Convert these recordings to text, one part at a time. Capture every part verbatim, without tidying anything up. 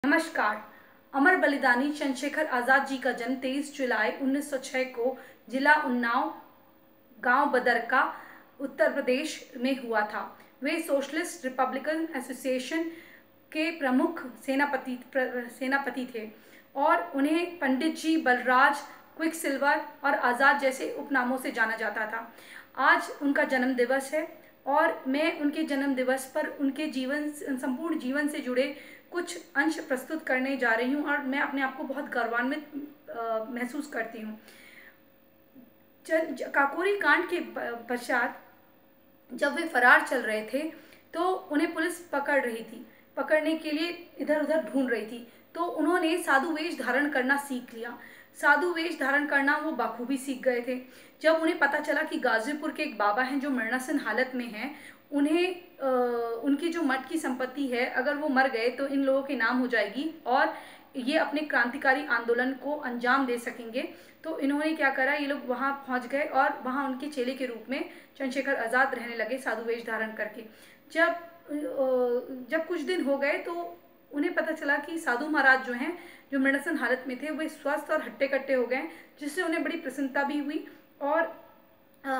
नमस्कार। अमर बलिदानी चंद्रशेखर आजाद जी का जन्म तेईस जुलाई उन्नीस सौ छह को जिला उन्नाव, गांव बदरका, उत्तर प्रदेश में हुआ था। वे सोशलिस्ट रिपब्लिकन एसोसिएशन के प्रमुख सेनापति सेनापति थे और उन्हें पंडित जी, बलराज, क्विक सिल्वर और आज़ाद जैसे उपनामों से जाना जाता था। आज उनका जन्म दिवस है और मैं उनके जन्म दिवस पर उनके जीवन संपूर्ण जीवन से जुड़े कुछ अंश प्रस्तुत करने जा रही हूँ और मैं अपने आप को बहुत गौरवान्वित महसूस करती हूँ। काकोरी कांड के पश्चात जब वे फरार चल रहे थे तो उन्हें पुलिस पकड़ रही थी, पकड़ने के लिए इधर उधर ढूंढ रही थी, तो उन्होंने साधु वेश धारण करना सीख लिया। साधु वेश धारण करना वो बाखूबी सीख गए थे। जब उन्हें पता चला कि गाजीपुर के एक बाबा हैं जो मरणासन हालत में हैं, उन्हें आ, उनकी जो मठ की संपत्ति है, अगर वो मर गए तो इन लोगों के नाम हो जाएगी और ये अपने क्रांतिकारी आंदोलन को अंजाम दे सकेंगे, तो इन्होंने क्या करा, ये लोग वहाँ पहुँच गए और वहाँ उनके चेले के रूप में चंद्रशेखर आज़ाद रहने लगे साधु वेश धारण करके। जब जब कुछ दिन हो गए तो उन्हें पता चला कि साधु महाराज जो हैं, जो मृणासन हालत में थे, वे स्वस्थ और हट्टे कट्टे हो गए, जिससे उन्हें बड़ी प्रसन्नता भी हुई और आ,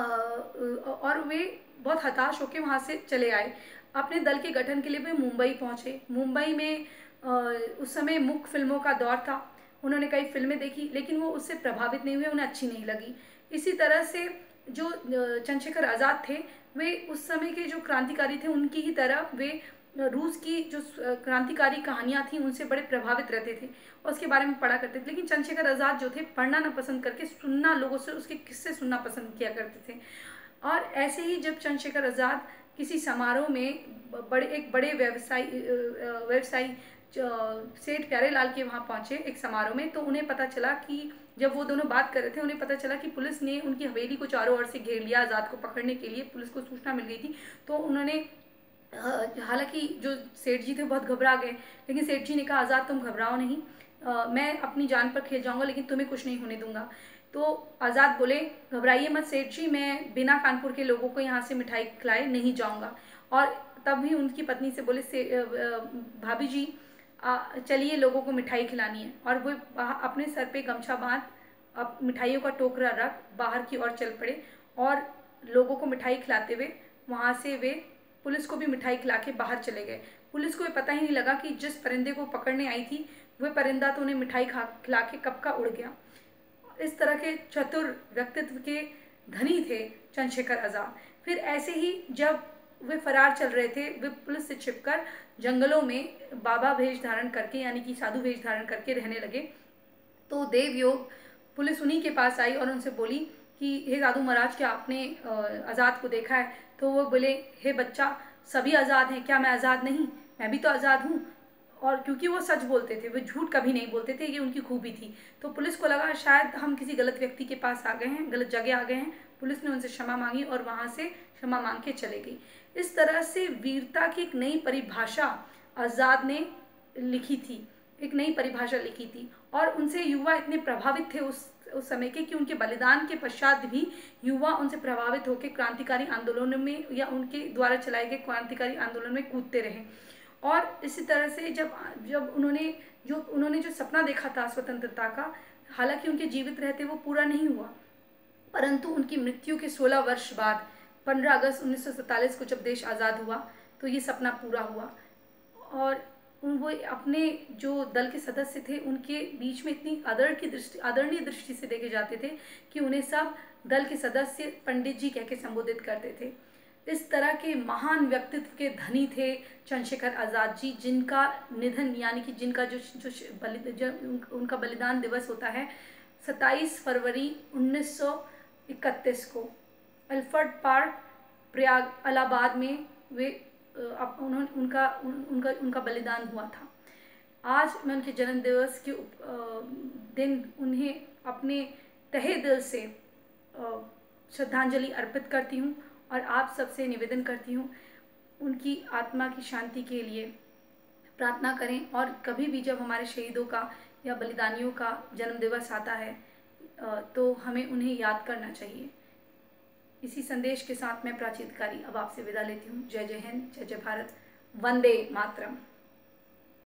और वे बहुत हताश होकर वहाँ से चले आए। अपने दल के गठन के लिए वे मुंबई पहुँचे। मुंबई में आ, उस समय मुख्य फिल्मों का दौर था। उन्होंने कई फिल्में देखी लेकिन वो उससे प्रभावित नहीं हुए, उन्हें अच्छी नहीं लगी। इसी तरह से जो चंद्रशेखर आज़ाद थे, वे उस समय के जो क्रांतिकारी थे उनकी ही तरह वे रूस की जो क्रांतिकारी कहानियाँ थीं उनसे बड़े प्रभावित रहते थे और उसके बारे में पढ़ा करते थे। लेकिन चंद्रशेखर आज़ाद जो थे, पढ़ना ना पसंद करके सुनना, लोगों से उसके किस्से सुनना पसंद किया करते थे। और ऐसे ही जब चंद्रशेखर आज़ाद किसी समारोह में बड़े एक बड़े व्यवसायी व्यवसायी सेठ प्यारेलाल के वहाँ पहुँचे एक समारोह में, तो उन्हें पता चला कि जब वो दोनों बात कर रहे थे, उन्हें पता चला कि पुलिस ने उनकी हवेली को चारों ओर से घेर लिया। आज़ाद को पकड़ने के लिए पुलिस को सूचना मिल गई थी, तो उन्होंने, हालांकि जो सेठ जी थे बहुत घबरा गए, लेकिन सेठ जी ने कहा, आज़ाद तुम घबराओ नहीं, आ, मैं अपनी जान पर खेल जाऊंगा लेकिन तुम्हें कुछ नहीं होने दूंगा। तो आज़ाद बोले, घबराइए मत सेठ जी, मैं बिना कानपुर के लोगों को यहाँ से मिठाई खिलाए नहीं जाऊंगा। और तब भी उनकी पत्नी से बोले, से भाभी जी चलिए लोगों को मिठाई खिलानी है। और वो अपने सर पे गमछा बांध, अब मिठाइयों का टोकरा रख बाहर की ओर चल पड़े और लोगों को मिठाई खिलाते हुए वहाँ से वे पुलिस को भी मिठाई खिला के बाहर चले गए। पुलिस को ये पता ही नहीं लगा कि जिस परिंदे को पकड़ने आई थी वह परिंदा तो उन्हें मिठाई खा खिला के कब का उड़ गया। इस तरह के चतुर व्यक्तित्व के धनी थे चंद्रशेखर आज़ाद। फिर ऐसे ही जब वे फरार चल रहे थे, वे पुलिस से छिपकर जंगलों में बाबा वेश धारण करके, यानी कि साधु वेश धारण करके रहने लगे। तो देवयोग पुलिस उन्हीं के पास आई और उनसे बोली कि हे साधु महाराज, क्या आपने आज़ाद को देखा है? तो वो बोले, हे बच्चा, सभी आज़ाद हैं, क्या मैं आज़ाद नहीं? मैं भी तो आज़ाद हूँ। और क्योंकि वो सच बोलते थे, वो झूठ कभी नहीं बोलते थे, ये उनकी खूबी थी। तो पुलिस को लगा शायद हम किसी गलत व्यक्ति के पास आ गए हैं, गलत जगह आ गए हैं। पुलिस ने उनसे क्षमा मांगी और वहाँ से क्षमा मांग के चले गई। इस तरह से वीरता की एक नई परिभाषा आज़ाद ने लिखी थी, एक नई परिभाषा लिखी थी और उनसे युवा इतने प्रभावित थे उस उस समय के कि उनके बलिदान के पश्चात भी युवा उनसे प्रभावित होकर क्रांतिकारी आंदोलनों में या उनके द्वारा चलाए गए क्रांतिकारी आंदोलन में कूदते रहे। और इसी तरह से जब जब उन्होंने जो उन्होंने जो सपना देखा था स्वतंत्रता का, हालांकि उनके जीवित रहते वो पूरा नहीं हुआ, परंतु उनकी मृत्यु के सोलह वर्ष बाद पंद्रह अगस्त उन्नीस सौ सैंतालीस को जब देश आज़ाद हुआ तो ये सपना पूरा हुआ। और वो अपने जो दल के सदस्य थे उनके बीच में इतनी आदर की दृष्टि आदरणीय दृष्टि से देखे जाते थे कि उन्हें सब दल के सदस्य पंडित जी कह के संबोधित करते थे। इस तरह के महान व्यक्तित्व के धनी थे चंद्रशेखर आज़ाद जी, जिनका निधन, यानी कि जिनका जो जो बलि जो उनका बलिदान दिवस होता है सत्ताईस फरवरी उन्नीस सौ इकतीस को अल्फ्रेड पार्क, प्रयाग, इलाहाबाद में वे उन्होंने उनका उनका उनका बलिदान हुआ था। आज मैं उनके जन्म दिवस के दिन उन्हें अपने तहे दिल से श्रद्धांजलि अर्पित करती हूँ और आप सबसे निवेदन करती हूँ उनकी आत्मा की शांति के लिए प्रार्थना करें। और कभी भी जब हमारे शहीदों का या बलिदानियों का जन्म दिवस आता है तो हमें उन्हें याद करना चाहिए। इसी संदेश के साथ मैं प्राची अधिकारी अब आपसे विदा लेती हूँ। जय जय हिंद, जय जय भारत, वंदे मातरम।